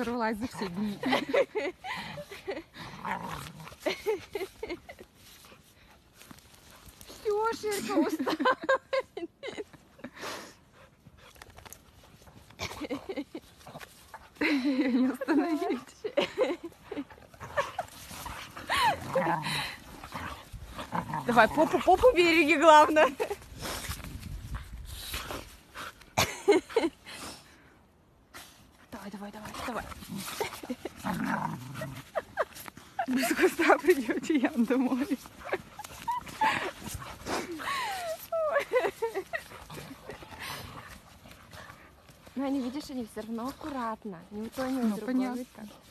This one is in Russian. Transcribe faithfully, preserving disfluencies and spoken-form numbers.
сорвалась за все дни. Все, Ширка устала. Ее не остановить. Давай, попу, попу береги, главное. Давай, давай, давай, давай. Без куста придете, я домой. Но они, видишь, они все равно аккуратно. Ни у той, ни у Ну, другой. понятно.